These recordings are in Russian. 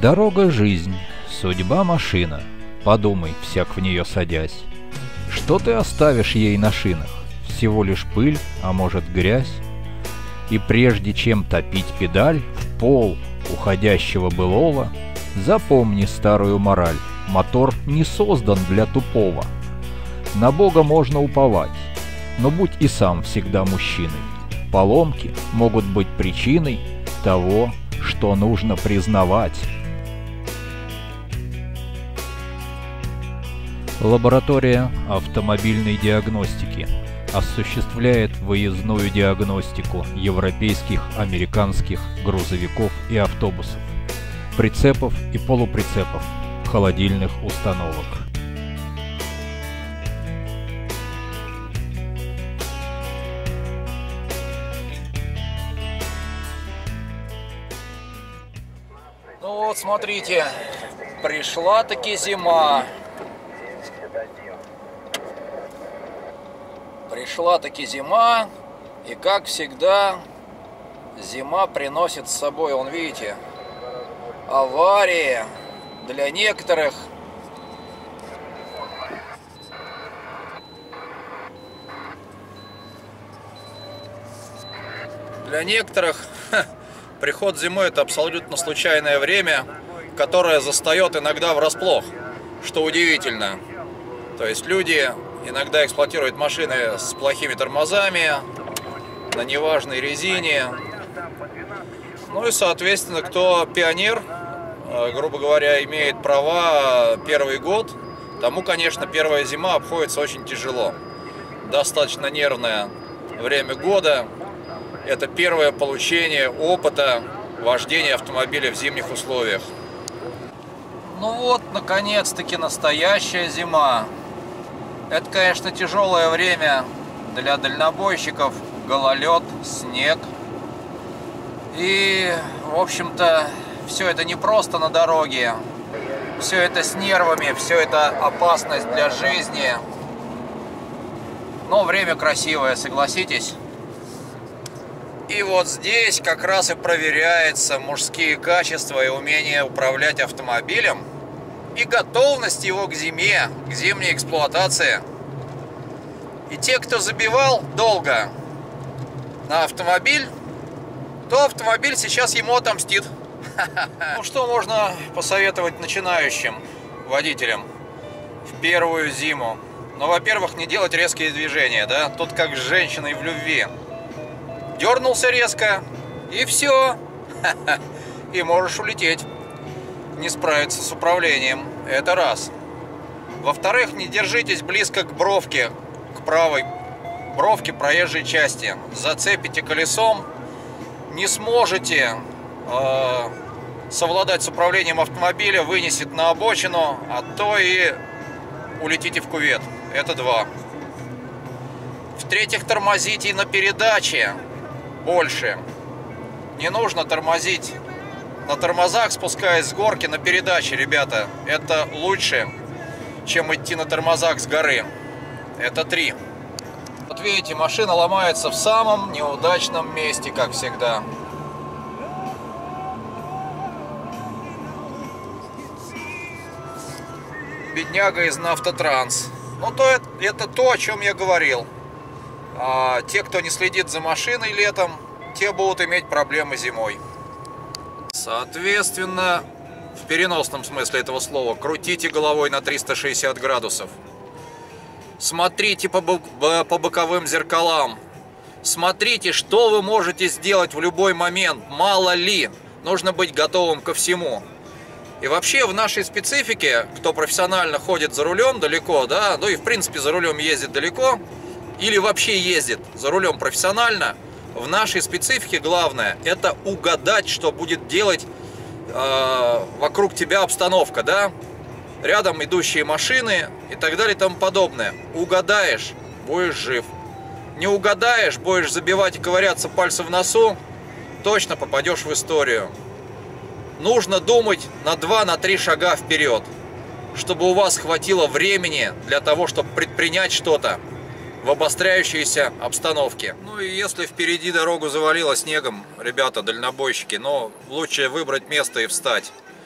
Дорога — жизнь, судьба — машина. Подумай, всяк в нее садясь. Что ты оставишь ей на шинах? Всего лишь пыль, а может грязь? И прежде чем топить педаль в пол уходящего былого, запомни старую мораль: мотор не создан для тупого. На Бога можно уповать, но будь и сам всегда мужчиной. Поломки могут быть причиной того, что нужно признавать. Лаборатория автомобильной диагностики осуществляет выездную диагностику европейских, американских грузовиков и автобусов, прицепов и полуприцепов, холодильных установок. Ну вот, смотрите, пришла-таки зима. Пришла-таки зима, и как всегда, зима приносит с собой, вон видите, аварии для некоторых. Для некоторых приход зимы — это абсолютно случайное время, которое застает иногда врасплох, что удивительно. То есть люди иногда эксплуатируют машины с плохими тормозами, на неважной резине. Ну и, соответственно, кто пионер, грубо говоря, имеет права первый год, тому, конечно, первая зима обходится очень тяжело. Достаточно нервное время года. Это первое получение опыта вождения автомобиля в зимних условиях. Ну вот, наконец-таки, настоящая зима. Это, конечно, тяжелое время для дальнобойщиков. Гололед, снег. И, в общем-то, все это не просто на дороге. Все это с нервами, все это опасность для жизни. Но время красивое, согласитесь. И вот здесь как раз и проверяются мужские качества и умение управлять автомобилем, и готовность его к зиме, к зимней эксплуатации. И те, кто забивал долго на автомобиль, то автомобиль сейчас ему отомстит. Ну что можно посоветовать начинающим водителям в первую зиму? Ну, во-первых, не делать резкие движения, да? Тут как с женщиной в любви. Дернулся резко, и все. И можешь улететь. Не справиться с управлением. Это раз. Во-вторых, не держитесь близко к бровке, к правой бровке проезжей части. Зацепите колесом, не сможете совладать с управлением автомобиля, вынесет на обочину, а то и улетите в кювет. Это два. В-третьих, тормозите на передаче больше. Не нужно тормозить на тормозах, спускаясь с горки, на передаче, ребята. Это лучше, чем идти на тормозах с горы. Это три. Вот видите, машина ломается в самом неудачном месте, как всегда. Бедняга из Нафтотранс. Ну, это то, о чем я говорил. А те, кто не следит за машиной летом, те будут иметь проблемы зимой. Соответственно, в переносном смысле этого слова, крутите головой на 360 градусов. Смотрите по боковым зеркалам. Смотрите, что вы можете сделать в любой момент. Мало ли, нужно быть готовым ко всему. И вообще в нашей специфике, кто профессионально ходит за рулем далеко, да, ну и в принципе за рулем ездит далеко, или вообще ездит за рулем профессионально, в нашей специфике главное — это угадать, что будет делать вокруг тебя обстановка, да, рядом идущие машины и так далее и тому подобное. Угадаешь — будешь жив. Не угадаешь — будешь забивать и ковыряться пальцем в носу, точно попадешь в историю. Нужно думать на 2-3 шага вперед, чтобы у вас хватило времени для того, чтобы предпринять что-то в обостряющейся обстановке. Ну и если впереди дорогу завалило снегом, ребята, дальнобойщики, но лучше выбрать место и встать.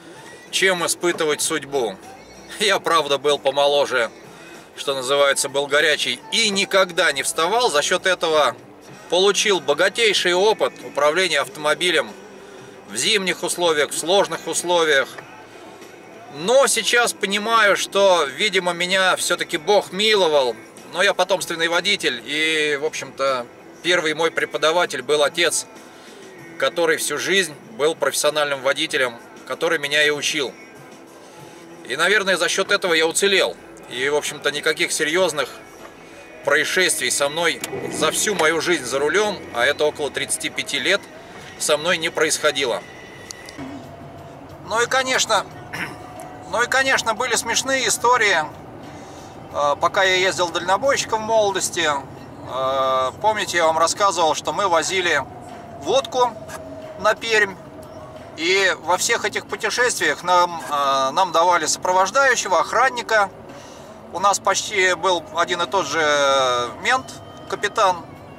чем испытывать судьбу. Я, правда, был помоложе, что называется, был горячий и никогда не вставал. За счет этого получил богатейший опыт управления автомобилем в зимних условиях, в сложных условиях. Но сейчас понимаю, что, видимо, меня все-таки Бог миловал. Но я потомственный водитель, и, в общем-то, первый мой преподаватель был отец, который всю жизнь был профессиональным водителем, который меня и учил. И, наверное, за счет этого я уцелел. И, в общем-то, никаких серьезных происшествий со мной за всю мою жизнь за рулем, а это около 35 лет, со мной не происходило. Ну и, конечно, были смешные истории, пока я ездил дальнобойщиком в молодости. Помните, я вам рассказывал, что мы возили водку на Пермь. И во всех этих путешествиях нам давали сопровождающего, охранника. У нас почти был один и тот же мент, капитан.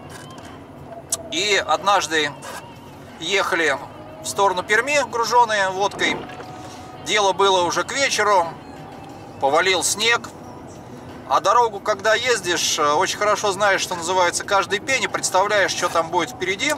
И однажды ехали в сторону Перми, груженные водкой. Дело было уже к вечеру, повалил снег. А дорогу, когда ездишь, очень хорошо знаешь, что называется, каждый пень, и представляешь, что там будет впереди.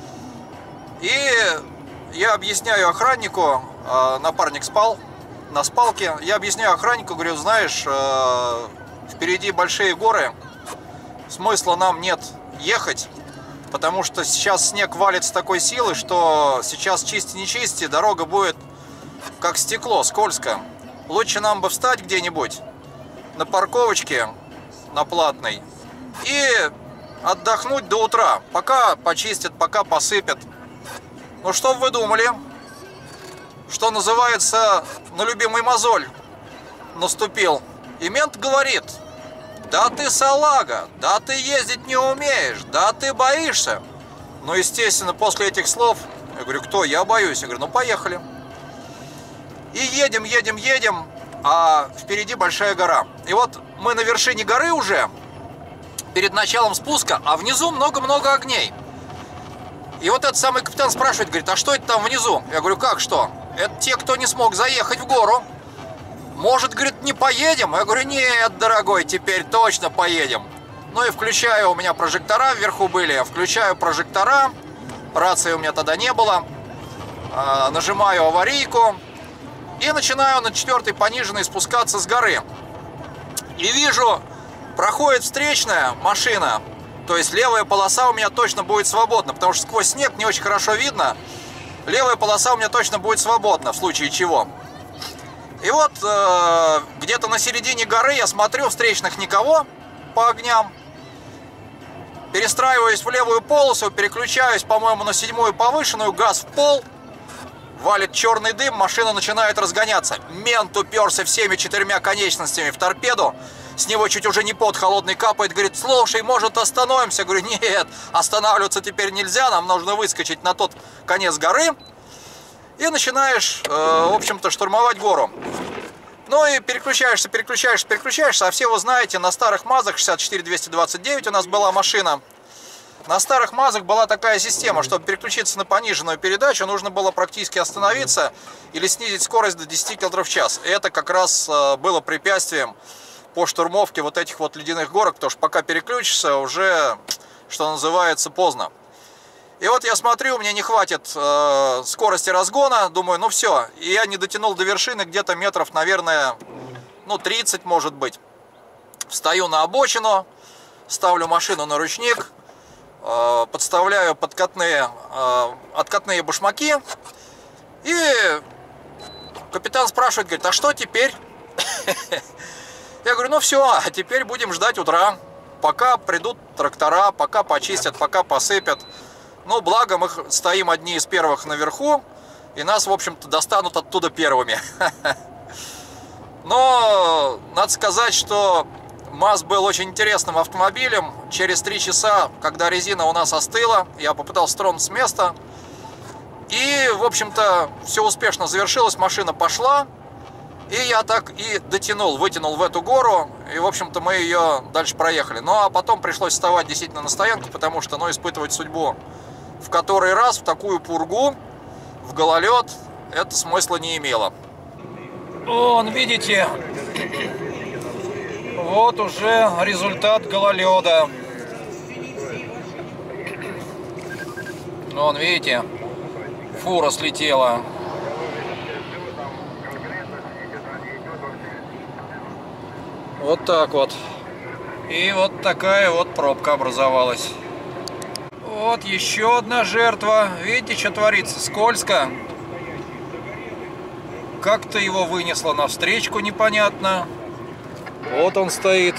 И я объясняю охраннику, напарник спал на спалке, я объясняю охраннику, говорю, знаешь, впереди большие горы, смысла нам нет ехать, потому что сейчас снег валит с такой силой, что сейчас чисти не чисти, дорога будет как стекло, скользко. Лучше нам бы встать где-нибудь на парковочке, на платной, и отдохнуть до утра, пока почистят, пока посыпят. Ну что вы думали? Что называется, на любимый мозоль наступил. И мент говорит: да ты салага, да ты ездить не умеешь, да ты боишься. Ну, естественно, после этих слов, я говорю, кто? Я боюсь. Я говорю, ну поехали. И едем, а впереди большая гора. И вот мы на вершине горы уже, перед началом спуска, а внизу много-много огней. И вот этот самый капитан спрашивает, говорит, а что это там внизу? Я говорю, как что? Это те, кто не смог заехать в гору. Может, говорит, не поедем? Я говорю, нет, дорогой, теперь точно поедем. Ну и включаю, у меня прожектора вверху были, включаю прожектора, рации у меня тогда не было, нажимаю аварийку и начинаю на 4-й пониженной спускаться с горы. И вижу, проходит встречная машина. То есть левая полоса у меня точно будет свободна, потому что сквозь снег не очень хорошо видно. Левая полоса у меня точно будет свободна, в случае чего. И вот где-то на середине горы я смотрю, встречных никого по огням. Перестраиваюсь в левую полосу, переключаюсь, по-моему, на 7-ю повышенную, газ в пол. Валит черный дым, машина начинает разгоняться. Мент уперся всеми 4 конечностями в торпеду. С него чуть уже не пот холодный капает, говорит, слушай, может остановимся? Я говорю, нет, останавливаться теперь нельзя, нам нужно выскочить на тот конец горы. И начинаешь, в общем-то, штурмовать гору. Ну и переключаешься, а все вы знаете, на старых МАЗах 64-229 у нас была машина. На старых МАЗах была такая система, чтобы переключиться на пониженную передачу, нужно было практически остановиться или снизить скорость до 10 км в час. И это как раз было препятствием по штурмовке вот этих вот ледяных горок, потому что пока переключишься, уже, что называется, поздно. И вот я смотрю, мне не хватит скорости разгона, думаю, ну все. И я не дотянул до вершины, где-то метров, наверное, ну 30, может быть. Встаю на обочину, ставлю машину на ручник, подставляю подкатные, откатные башмаки. И капитан спрашивает, говорит, а что теперь? Я говорю, ну все, а теперь будем ждать утра, пока придут трактора, пока почистят, пока посыпят. Ну, благо мы стоим одни из первых наверху, и нас, в общем-то, достанут оттуда первыми. Но надо сказать, что МАЗ был очень интересным автомобилем. Через 3 часа, когда резина у нас остыла, я попытался тронуться с места. И, в общем-то, все успешно завершилось, машина пошла. И я так и дотянул, вытянул в эту гору, и, в общем-то, мы ее дальше проехали. Ну, а потом пришлось вставать действительно на стоянку, потому что, ну, испытывать судьбу в который раз в такую пургу, в гололед, это смысла не имело. Вон, видите, вот уже результат гололеда. Вон, видите, фура слетела. Вот так вот. И вот такая вот пробка образовалась. Вот еще одна жертва. Видите, что творится? Скользко. Как-то его вынесло навстречку, непонятно. Вот он стоит.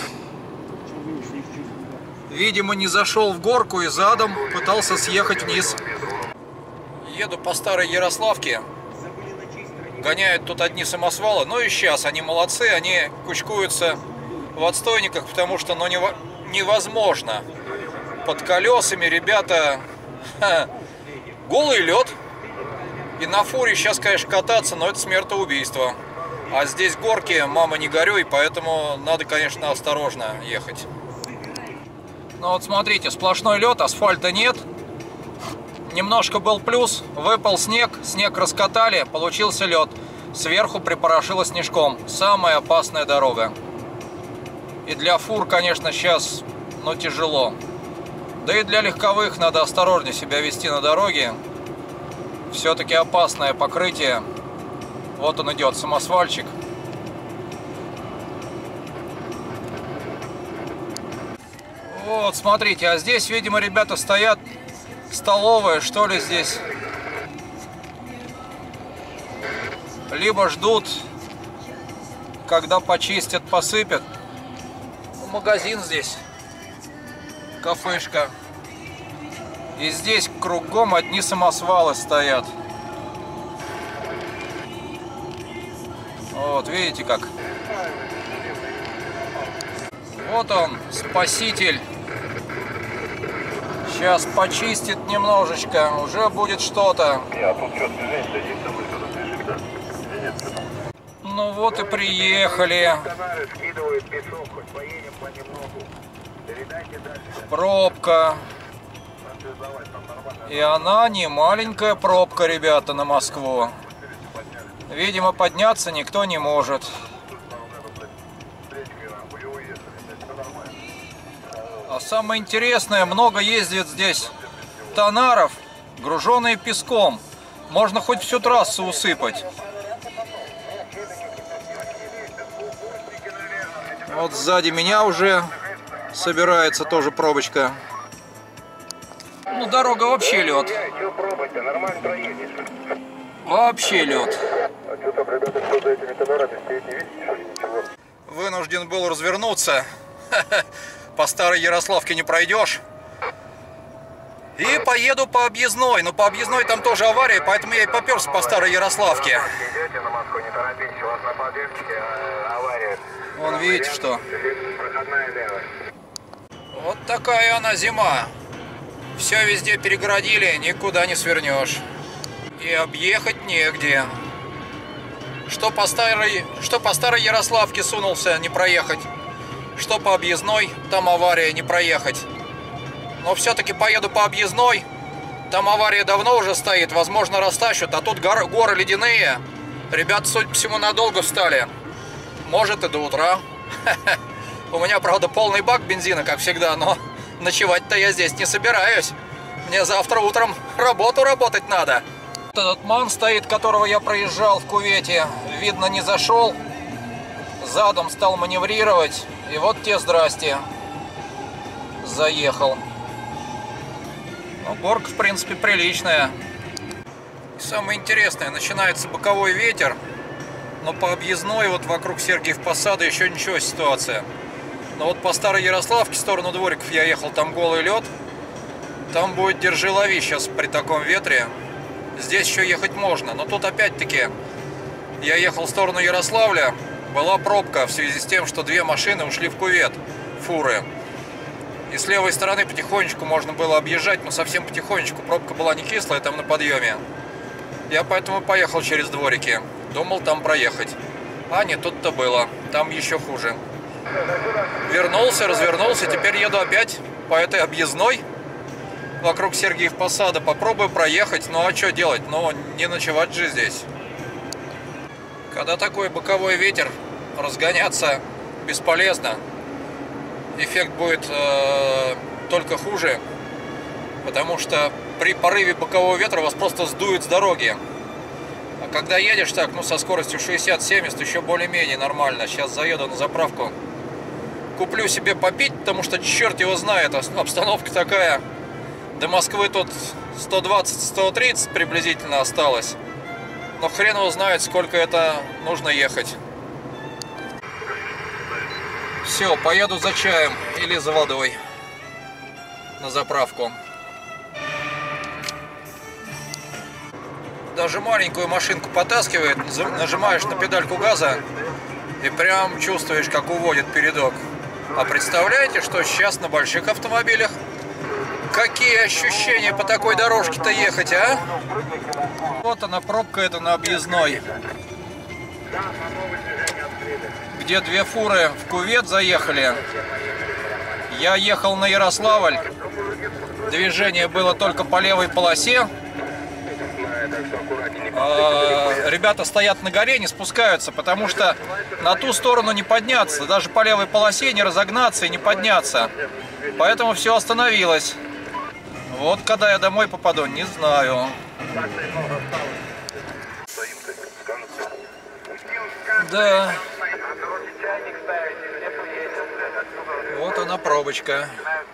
Видимо, не зашел в горку и задом пытался съехать вниз. Еду по старой Ярославке. Гоняют тут одни самосвалы. Ну и сейчас они молодцы, они кучкуются в отстойниках, потому что невозможно. Под колесами, ребята, голый лед. И на фуре сейчас, конечно, кататься, но это смертоубийство. А здесь горки, мама, не горюй, поэтому надо, конечно, осторожно ехать. Ну вот смотрите, сплошной лед, асфальта нет. Немножко был плюс, выпал снег, снег раскатали, получился лед. Сверху припорошило снежком. Самая опасная дорога. И для фур, конечно, сейчас, ну, тяжело. Да и для легковых надо осторожнее себя вести на дороге. Все-таки опасное покрытие. Вот он идет, самосвальчик. Вот, смотрите, а здесь, видимо, ребята стоят. Столовая, что ли, здесь. Либо ждут, когда почистят, посыпят. Магазин здесь. Кафешка. И здесь кругом одни самосвалы стоят. Вот, видите как. Вот он, спаситель. Сейчас почистит немножечко, уже будет что-то. Ну вот и приехали. Пробка. И она не маленькая пробка, ребята, на Москву. Видимо, подняться никто не может. А самое интересное, много ездит здесь тонаров, груженные песком. Можно хоть всю трассу усыпать. Вот сзади меня уже собирается тоже пробочка. Ну, дорога вообще лед. Вообще лед. Вынужден был развернуться. По старой Ярославке не пройдешь. И поеду по объездной. Но по объездной там тоже авария, поэтому я и поперся по старой Ярославке. Вон, видите, что? Вот такая она зима. Все везде перегородили, никуда не свернешь. И объехать негде. Что по старой Ярославке сунулся, не проехать. Что по объездной, там авария, не проехать. Но все-таки поеду по объездной. Там авария давно уже стоит, возможно, растащат. А тут горы ледяные. Ребята, судя по всему, надолго встали. Может, и до утра. У меня, правда, полный бак бензина, как всегда, но ночевать-то я здесь не собираюсь. Мне завтра утром работать надо. Этот МАН стоит, которого я проезжал в кювете. Видно, не зашел. Задом стал маневрировать. И вот те здрасте. Заехал. Ну, горка, в принципе, приличная. И самое интересное, начинается боковой ветер. Но по объездной, вот вокруг Сергиев Посада, еще ничего ситуация. Но вот по старой Ярославке, в сторону двориков я ехал, там голый лед. Там будет держи лови сейчас при таком ветре. Здесь еще ехать можно. Но тут опять-таки я ехал в сторону Ярославля. Была пробка в связи с тем, что две машины ушли в кювет, фуры. И с левой стороны потихонечку можно было объезжать, но совсем потихонечку. Пробка была не кислая, там на подъеме. Я поэтому поехал через дворики. Думал там проехать. А не тут-то было. Там еще хуже. Вернулся, развернулся. Теперь еду опять по этой объездной. Вокруг Сергиев Посада. Попробую проехать. Ну а что делать? Ну не ночевать же здесь. Когда такой боковой ветер, разгоняться бесполезно. Эффект будет только хуже, потому что при порыве бокового ветра вас просто сдует с дороги. А когда едешь так, ну, со скоростью 60-70, еще более-менее нормально. Сейчас заеду на заправку, куплю себе попить, потому что черт его знает, обстановка такая. До Москвы тут 120-130 приблизительно осталось. Но хрен его знает, сколько это нужно ехать. Все, поеду за чаем или за водой на заправку. Даже маленькую машинку потаскивает, нажимаешь на педальку газа и прям чувствуешь, как уводит передок. А представляете, что сейчас на больших автомобилях? Какие ощущения по такой дорожке-то ехать, а? Вот она, пробка эта на объездной, где две фуры в кювет заехали. Я ехал на Ярославль, движение было только по левой полосе. Ребята стоят на горе, не спускаются, потому что на ту сторону не подняться, даже по левой полосе не разогнаться и не подняться. Поэтому все остановилось. Вот когда я домой попаду, не знаю. Да. Вот она, пробочка.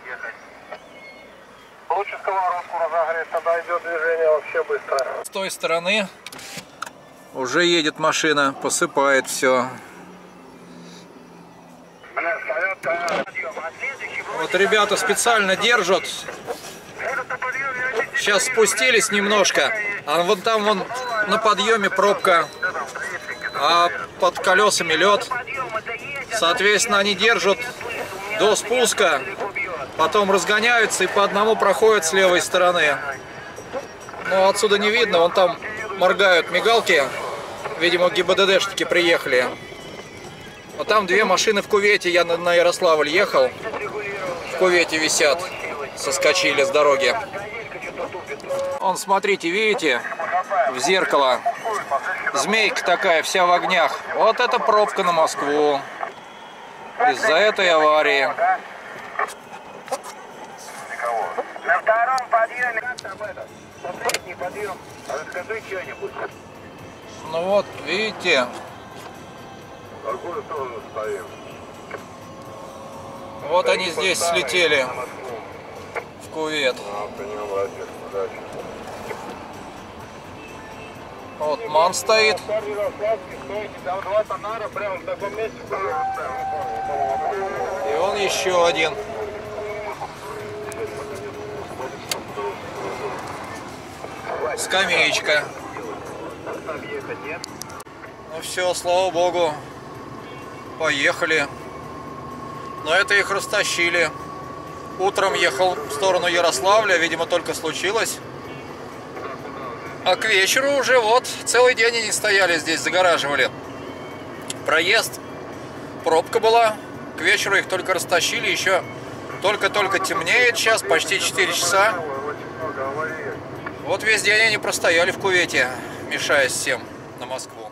Лучше сковородку разогреть, тогда идет движение вообще быстро. С той стороны уже едет машина, посыпает все. Вот ребята специально держат. Сейчас спустились немножко, а вон там вон на подъеме пробка, а под колесами лед. Соответственно, они держат до спуска, потом разгоняются и по одному проходят с левой стороны. Но отсюда не видно, вон там моргают мигалки, видимо, ГИБДДшники приехали. А там две машины в кювете, я на Ярославль ехал, в кювете висят, соскочили с дороги. Вон, смотрите, видите, в зеркало змейка такая, вся в огнях. Вот это пробка на Москву из-за этой аварии. На втором подъеме последний подъем. Расскажи что-нибудь. Ну вот, видите. В какую сторону стоим? Вот они здесь слетели в кювет. Вот МАН стоит. И он еще один. Скамеечка. Ну все, слава богу, поехали. Но это их растащили. Утром ехал в сторону Ярославля, видимо, только случилось. А к вечеру уже вот целый день они стояли здесь, загораживали проезд. Пробка была. К вечеру их только растащили, еще только-только темнеет сейчас, почти 4 часа. Вот весь день они простояли в кювете, мешаясь всем на Москву.